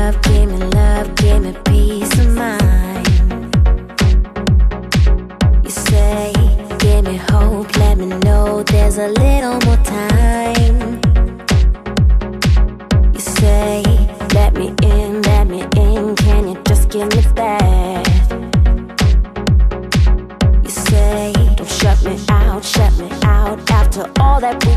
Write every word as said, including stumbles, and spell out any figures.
love, give me love, give me peace of mind. You say, give me hope, let me know there's a little more time. You say, let me in, let me in, can you just give me that? You say, don't shut me out, shut me out after all that we